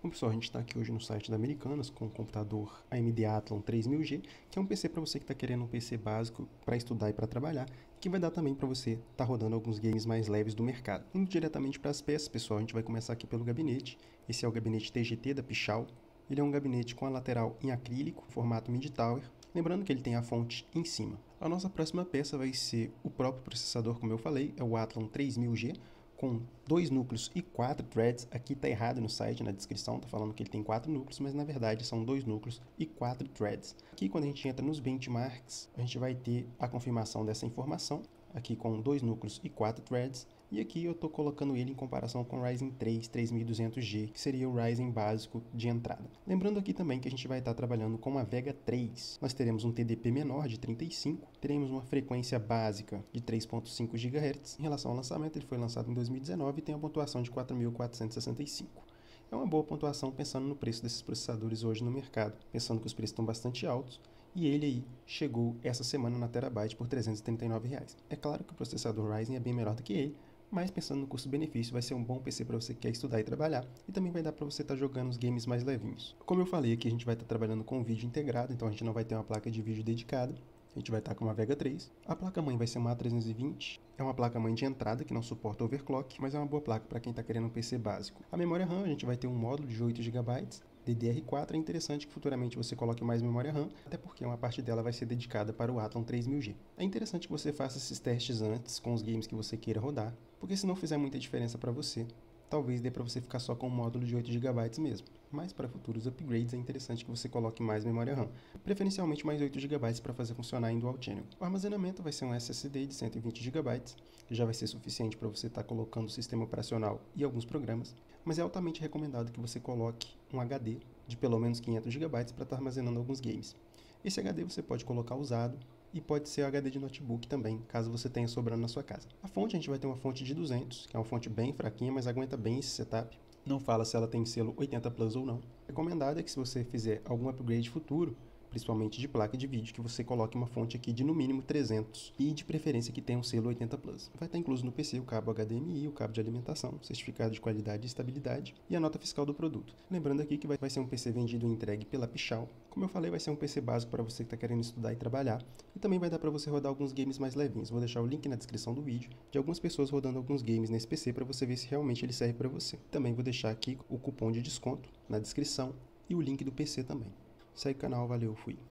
Bom, pessoal, a gente está aqui hoje no site da Americanas com o computador AMD Athlon 3000G, que é um PC para você que está querendo um PC básico para estudar e para trabalhar, que vai dar também para você estar rodando alguns games mais leves do mercado. Indo diretamente para as peças, pessoal, a gente vai começar aqui pelo gabinete. Esse é o gabinete TGT da Pichau. Ele é um gabinete com a lateral em acrílico, formato mid-tower, lembrando que ele tem a fonte em cima. A nossa próxima peça vai ser o próprio processador, como eu falei, é o Athlon 3000G, com 2 núcleos e 4 threads. Aqui está errado no site, na descrição, está falando que ele tem 4 núcleos, mas na verdade são 2 núcleos e 4 threads. Aqui, quando a gente entra nos benchmarks, a gente vai ter a confirmação dessa informação, aqui com 2 núcleos e 4 threads. E aqui eu estou colocando ele em comparação com o Ryzen 3 3200G, que seria o Ryzen básico de entrada. Lembrando aqui também que a gente vai estar trabalhando com a Vega 3. Nós teremos um TDP menor de 35, teremos uma frequência básica de 3.5 GHz. Em relação ao lançamento, ele foi lançado em 2019 e tem a pontuação de 4.465. É uma boa pontuação pensando no preço desses processadores hoje no mercado, pensando que os preços estão bastante altos, e ele aí chegou essa semana na Terabyte por R$ 339. É claro que o processador Ryzen é bem melhor do que ele, mas pensando no custo-benefício, vai ser um bom PC para você que quer estudar e trabalhar, e também vai dar para você estar jogando os games mais levinhos. Como eu falei aqui, a gente vai estar trabalhando com vídeo integrado, então a gente não vai ter uma placa de vídeo dedicada, a gente vai estar com uma Vega 3. A placa-mãe vai ser uma A320, é uma placa-mãe de entrada que não suporta overclock, mas é uma boa placa para quem está querendo um PC básico. A memória RAM, a gente vai ter um módulo de 8 GB, DDR4. É interessante que futuramente você coloque mais memória RAM, até porque uma parte dela vai ser dedicada para o Athlon 3000G. É interessante que você faça esses testes antes com os games que você queira rodar, porque se não fizer muita diferença para você, talvez dê para você ficar só com um módulo de 8 GB mesmo. Mas para futuros upgrades é interessante que você coloque mais memória RAM, preferencialmente mais 8 GB para fazer funcionar em Dual Channel. O armazenamento vai ser um SSD de 120 GB, que já vai ser suficiente para você estar colocando o sistema operacional e alguns programas, mas é altamente recomendado que você coloque um HD de pelo menos 500 GB para estar armazenando alguns games. Esse HD você pode colocar usado, e pode ser HD de notebook também, caso você tenha sobrando na sua casa. A fonte, a gente vai ter uma fonte de 200, que é uma fonte bem fraquinha, mas aguenta bem esse setup. Não fala se ela tem selo 80 Plus ou não. Recomendado é que se você fizer algum upgrade futuro, principalmente de placa de vídeo, que você coloque uma fonte aqui de no mínimo 300 e de preferência que tenha um selo 80 Plus. Vai estar incluso no PC o cabo HDMI, o cabo de alimentação, certificado de qualidade e estabilidade e a nota fiscal do produto. Lembrando aqui que vai ser um PC vendido e entregue pela Pichau. Como eu falei, vai ser um PC básico para você que está querendo estudar e trabalhar, e também vai dar para você rodar alguns games mais levinhos. Vou deixar o link na descrição do vídeo de algumas pessoas rodando alguns games nesse PC para você ver se realmente ele serve para você. Também vou deixar aqui o cupom de desconto na descrição e o link do PC também. Segue o canal, valeu, fui!